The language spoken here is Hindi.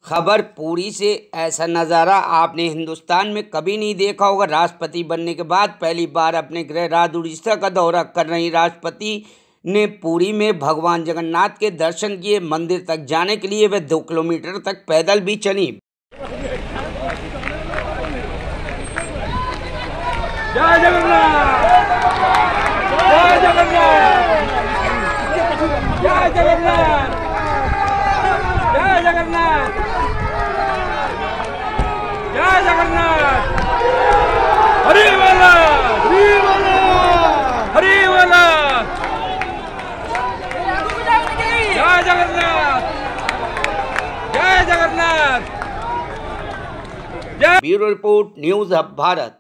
खबर पूरी से। ऐसा नज़ारा आपने हिंदुस्तान में कभी नहीं देखा होगा। राष्ट्रपति बनने के बाद पहली बार अपने गृह राज्य उड़ीसा का दौरा कर रही राष्ट्रपति ने पुरी में भगवान जगन्नाथ के दर्शन किए। मंदिर तक जाने के लिए वे 2 किलोमीटर तक पैदल भी चली। जय जगन्नाथ, जय जगन्नाथ, जय जगन्नाथ, जय जगन्नाथ, जय जगन्नाथ, हरि वाला, हरि वाला, हरि वाला, जय जगन्नाथ, जय Jagannath. Bureau report, news hub Bharat.